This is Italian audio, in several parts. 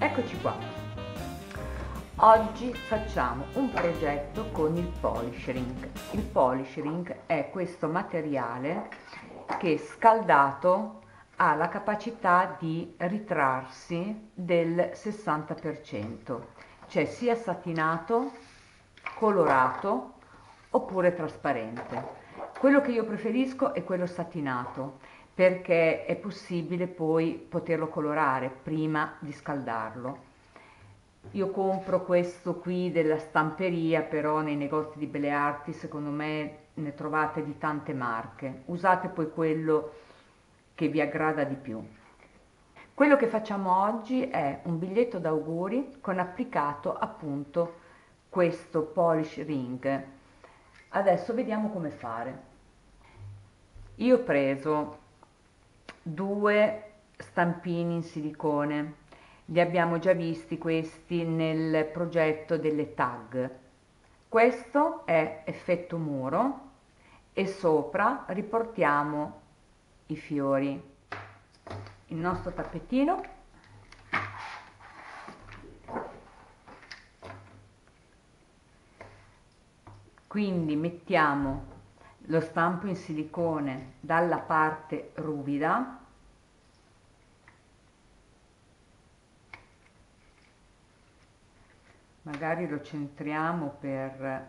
Eccoci qua. Oggi facciamo un progetto con il polish ring. Il polish ring è questo materiale che scaldato ha la capacità di ritrarsi del 60%, cioè sia satinato, colorato oppure trasparente. Quello che io preferisco è quello satinato perché è possibile poi poterlo colorare prima di scaldarlo. Io compro questo qui della stamperia, però nei negozi di belle arti secondo me ne trovate di tante marche. Usate poi quello che vi aggrada di più. Quello che facciamo oggi è un biglietto d'auguri con applicato appunto questo polish ring. Adesso vediamo come fare. Io ho preso due stampini in silicone, li abbiamo già visti questi nel progetto delle tag. Questo è effetto muro e sopra riportiamo i fiori. Il nostro tappetino, quindi mettiamo lo stampo in silicone dalla parte ruvida, magari lo centriamo per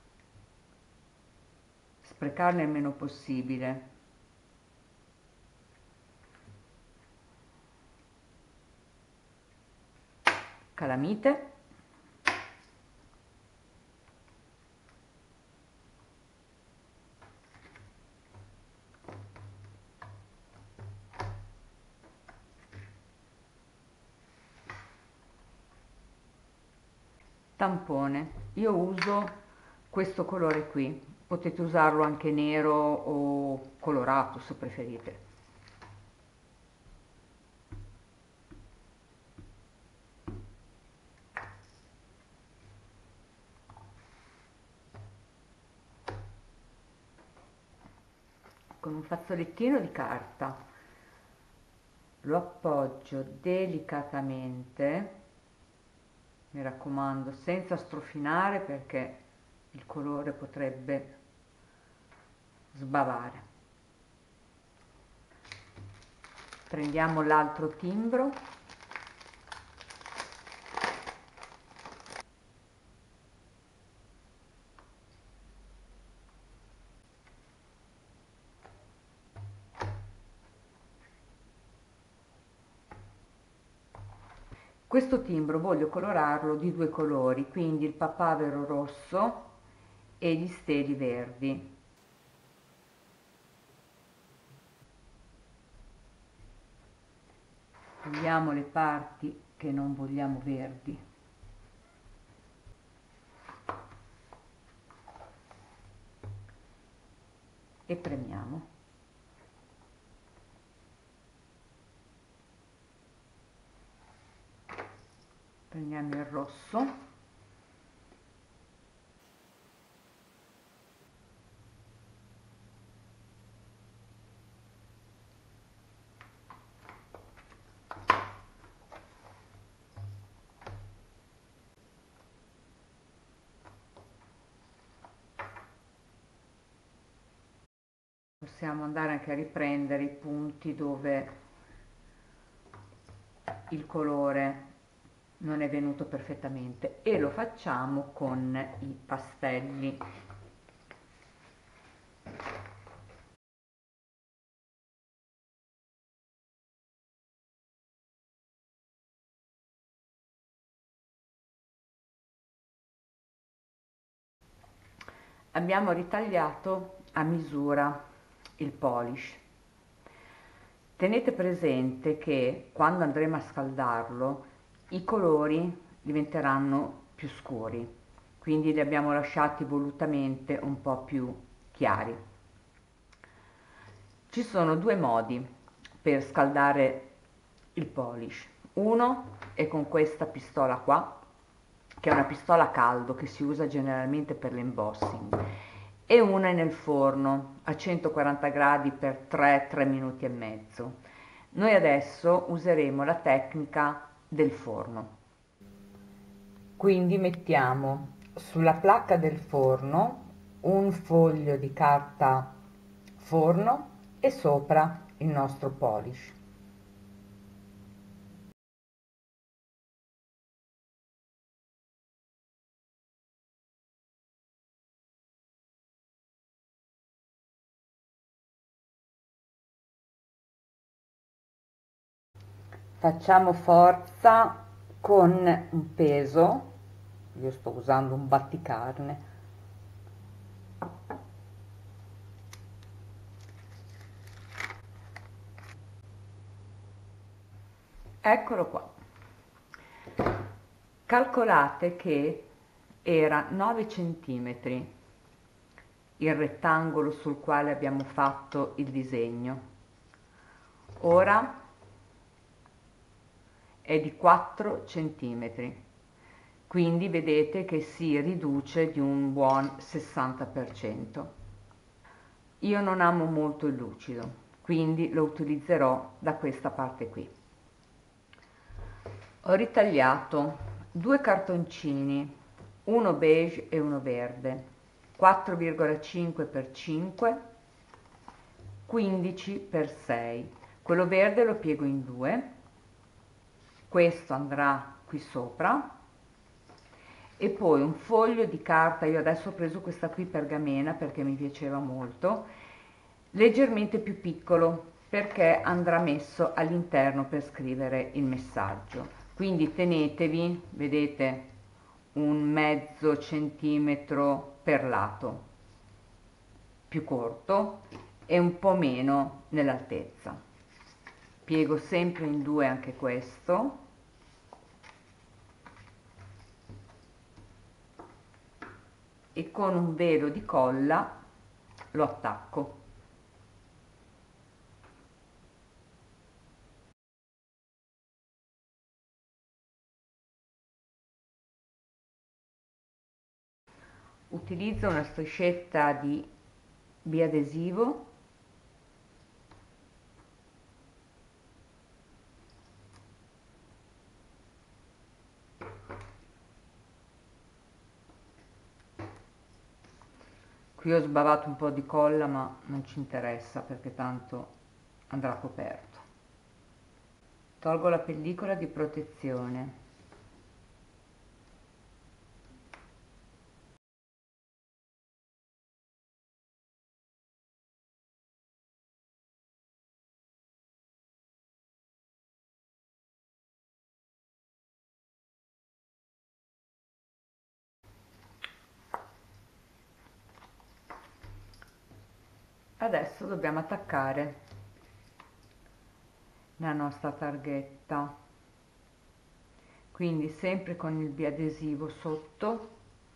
sprecarne il meno possibile. Calamite, tampone. Io uso questo colore qui, potete usarlo anche nero o colorato se preferite. Con un fazzolettino di carta lo appoggio delicatamente, mi raccomando senza strofinare perché il colore potrebbe sbavare. Prendiamo l'altro timbro, questo timbro voglio colorarlo di due colori, quindi il papavero rosso e gli steli verdi. Togliamo le parti che non vogliamo verdi. E premiamo. Prendiamo il rosso. Possiamo andare anche a riprendere i punti dove il colore non è venuto perfettamente e lo facciamo con i pastelli. Abbiamo ritagliato a misura il polish. Tenete presente che quando andremo a scaldarlo i colori diventeranno più scuri, quindi li abbiamo lasciati volutamente un po' più chiari. Ci sono due modi per scaldare il polish. Uno è con questa pistola qua, che è una pistola a caldo che si usa generalmente per l'embossing, e una è nel forno a 140 gradi per 3 minuti e mezzo. Noi adesso useremo la tecnica del forno. Quindi mettiamo sulla placca del forno un foglio di carta forno e sopra il nostro polish. Facciamo forza con un peso, io sto usando un batticarne, eccolo qua. Calcolate che era 9 centimetri il rettangolo sul quale abbiamo fatto il disegno. Ora è di 4 centimetri, quindi vedete che si riduce di un buon 60%. Io non amo molto il lucido, quindi lo utilizzerò da questa parte qui. Ho ritagliato due cartoncini, uno beige e uno verde, 4,5 x 5, 15 x 6. Quello verde lo piego in due, questo andrà qui sopra, e poi un foglio di carta, io adesso ho preso questa qui pergamena perché mi piaceva molto, leggermente più piccolo perché andrà messo all'interno per scrivere il messaggio. Quindi tenetevi, vedete, un mezzo centimetro per lato, più corto e un po' meno nell'altezza. Piego sempre in due anche questo e con un velo di colla lo attacco. Utilizzo una striscetta di biadesivo qui, ho sbavato un po' di colla ma non ci interessa perché tanto andrà coperto. Tolgo la pellicola di protezione. Adesso dobbiamo attaccare la nostra targhetta, quindi sempre con il biadesivo sotto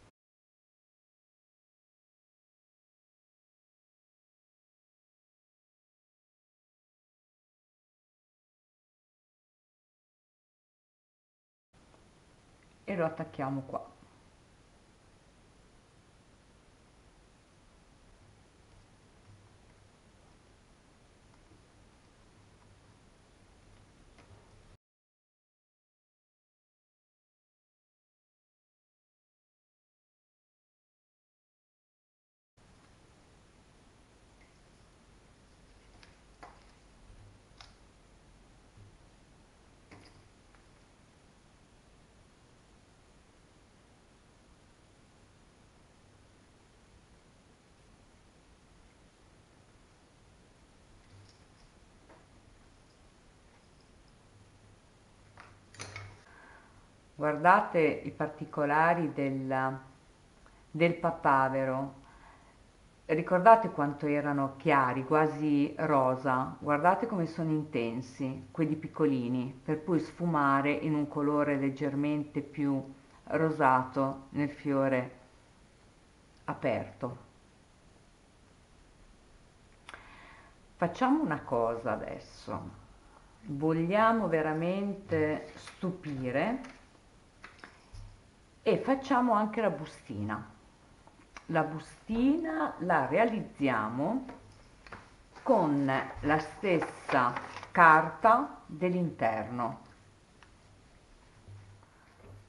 e lo attacchiamo qua. Guardate i particolari del papavero, ricordate quanto erano chiari, quasi rosa, guardate come sono intensi, quelli piccolini, per poi sfumare in un colore leggermente più rosato nel fiore aperto. Facciamo una cosa adesso, vogliamo veramente stupire e facciamo anche la bustina. La bustina la realizziamo con la stessa carta dell'interno.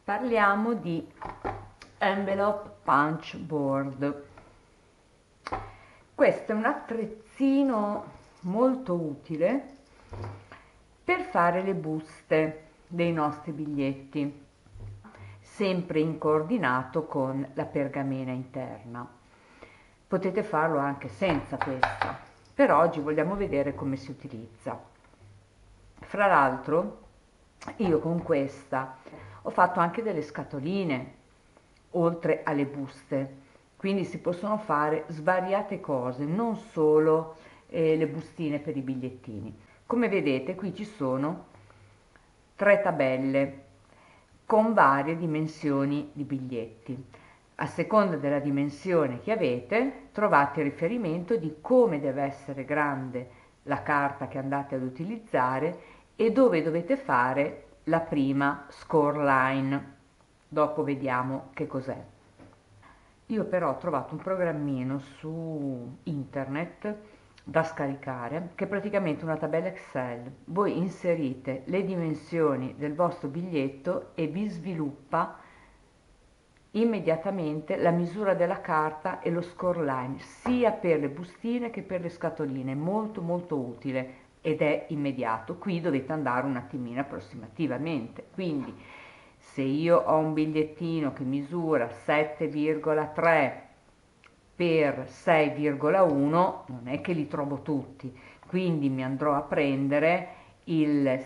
parliamo di envelope punch board. Questo è un attrezzino molto utile per fare le buste dei nostri biglietti, sempre in coordinato con la pergamena interna. Potete farlo anche senza questa, per oggi vogliamo vedere come si utilizza. Fra l'altro io con questa ho fatto anche delle scatoline oltre alle buste, quindi si possono fare svariate cose, non solo le bustine per i bigliettini. Come vedete qui ci sono 3 tabelle con varie dimensioni di biglietti. A seconda della dimensione che avete trovate il riferimento di come deve essere grande la carta che andate ad utilizzare e dove dovete fare la prima score line. Dopo vediamo che cos'è. Io però ho trovato un programmino su internet da scaricare che è praticamente una tabella Excel. Voi inserite le dimensioni del vostro biglietto e vi sviluppa immediatamente la misura della carta e lo score line sia per le bustine che per le scatoline. Molto molto utile ed è immediato. Qui dovete andare un attimino approssimativamente, quindi se io ho un bigliettino che misura 7,3 per 6,1 non è che li trovo tutti, quindi mi andrò a prendere il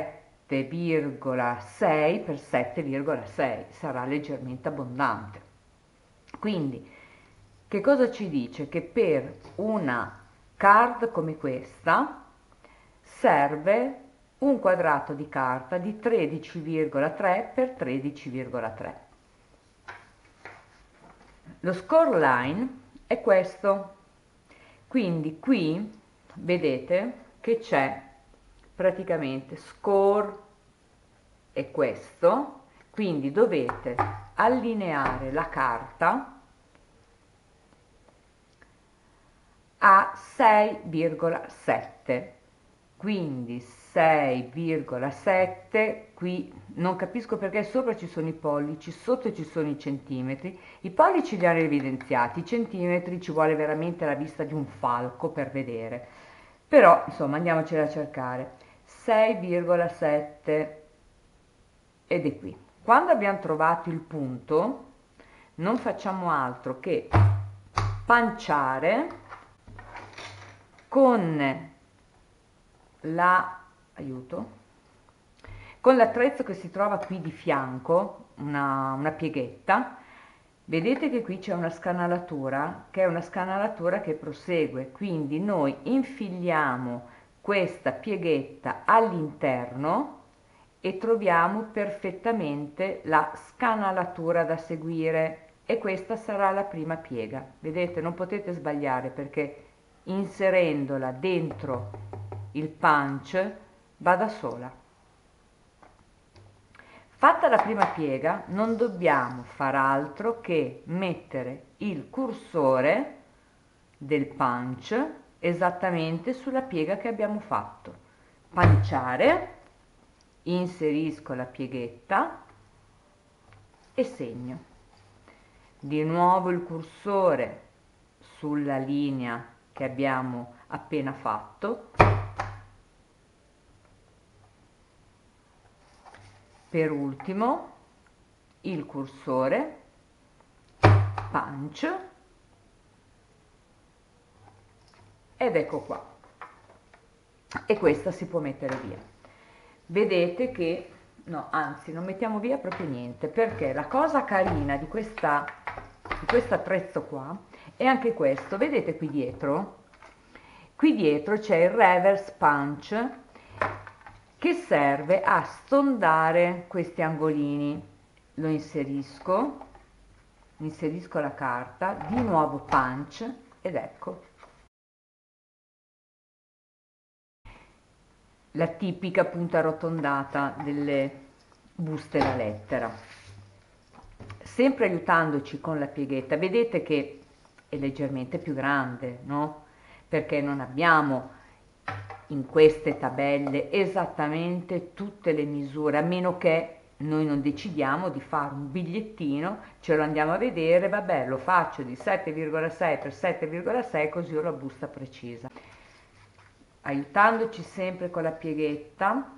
7,6 per 7,6, sarà leggermente abbondante. Quindi che cosa ci dice? Che per una card come questa serve un quadrato di carta di 13,3 per 13,3. Lo score line è questo, quindi qui vedete che c'è praticamente score è questo, quindi dovete allineare la carta a 6,7, quindi 6,7, qui non capisco perché sopra ci sono i pollici, sotto ci sono i centimetri, i pollici li hanno evidenziati, i centimetri ci vuole veramente la vista di un falco per vedere, però insomma andiamocela a cercare, 6,7 ed è qui. Quando abbiamo trovato il punto non facciamo altro che panciare con con l'attrezzo che si trova qui di fianco, una pieghetta. Vedete che qui c'è una scanalatura che è una scanalatura che prosegue, quindi noi infiliamo questa pieghetta all'interno e troviamo perfettamente la scanalatura da seguire e questa sarà la prima piega. Vedete, non potete sbagliare perché inserendola dentro il punch va da sola. Fatta la prima piega non dobbiamo far altro che mettere il cursore del punch esattamente sulla piega che abbiamo fatto, panciare, inserisco la pieghetta e segno di nuovo il cursore sulla linea che abbiamo appena fatto, per ultimo il cursore punch ed ecco qua, e questa si può mettere via. Vedete che no, anzi non mettiamo via proprio niente, perché la cosa carina di questo attrezzo qua è anche questo. Vedete qui dietro c'è il reverse punch che serve a stondare questi angolini. Lo inserisco la carta, di nuovo punch ed ecco la tipica punta arrotondata delle buste da lettera, sempre aiutandoci con la pieghetta. Vedete che è leggermente più grande, no? Perché non abbiamo in queste tabelle esattamente tutte le misure, a meno che noi non decidiamo di fare un bigliettino, ce lo andiamo a vedere, vabbè, lo faccio di 7,6 per 7,6 così ho la busta precisa. Aiutandoci sempre con la pieghetta,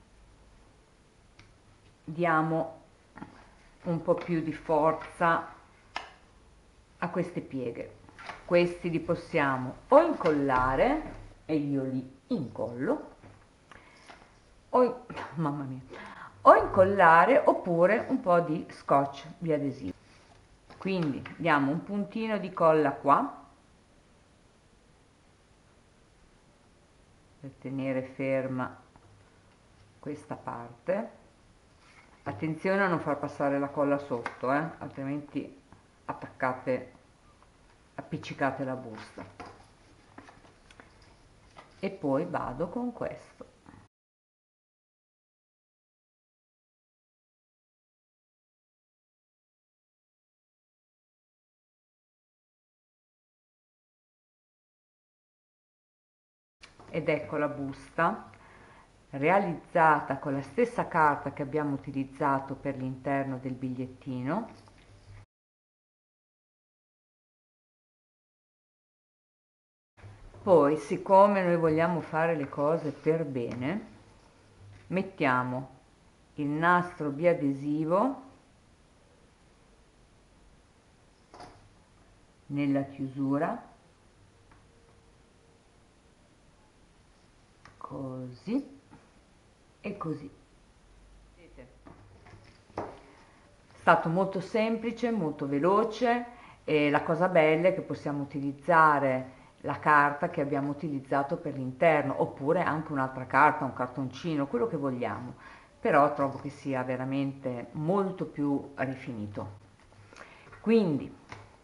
diamo un po' più di forza a queste pieghe. Questi li possiamo o incollare, e io li incollo, o, mamma mia, o incollare oppure un po' di scotch biadesivo. Quindi diamo un puntino di colla qua per tenere ferma questa parte. Attenzione a non far passare la colla sotto, altrimenti appiccicate la busta. E poi vado con questo. Ed ecco la busta realizzata con la stessa carta che abbiamo utilizzato per l'interno del bigliettino. Poi, siccome noi vogliamo fare le cose per bene, mettiamo il nastro biadesivo nella chiusura, così e così. Vedete? È stato molto semplice, molto veloce, e la cosa bella è che possiamo utilizzare la carta che abbiamo utilizzato per l'interno, oppure anche un'altra carta, un cartoncino, quello che vogliamo, però trovo che sia veramente molto più rifinito. Quindi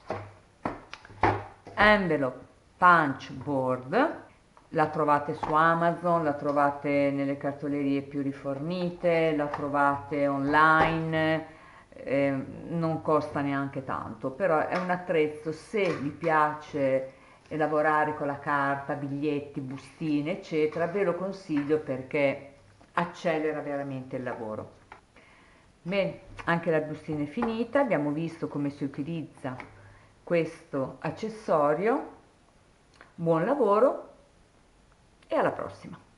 envelope punch board, la trovate su Amazon, la trovate nelle cartolerie più rifornite, la trovate online, non costa neanche tanto, però è un attrezzo, se vi piace lavorare con la carta, biglietti, bustine, eccetera, ve lo consiglio perché accelera veramente il lavoro. Bene, anche la bustina è finita, abbiamo visto come si utilizza questo accessorio. Buon lavoro e alla prossima!